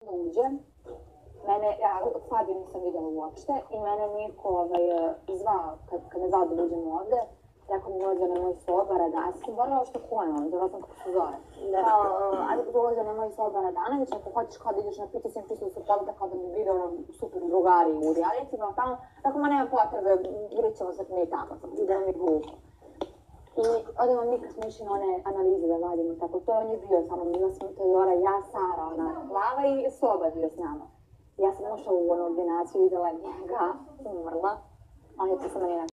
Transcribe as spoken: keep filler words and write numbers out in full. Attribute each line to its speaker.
Speaker 1: uđe, mene, ja Fabiju nisam vidjela uopšte i mene niko ovaj, zvao kad, kad me zvao da uđem ovde. Rekao mi ulaze na moj soba Radanović, ja sam zaboravila što ko je on, zaboravila sam kako se zove. Kao, ajde ulaze na moj soba Radanović, ako hoćeš kao da ideš na piće, sam čisto da se pogleda kao da mi vide ono super drugari u realitima, tamo, tako ma nema potrebe, vidjet ćemo se mi tamo, da mi glupo. I odemo mi kad smo išli na one analize da vadimo, tako to on je bio samo, bila smo Teodora, ja, Sara, ona glava i soba bio s nama. Ja sam ušla u onu ordinaciju, videla njega, umrla, ali to sam meni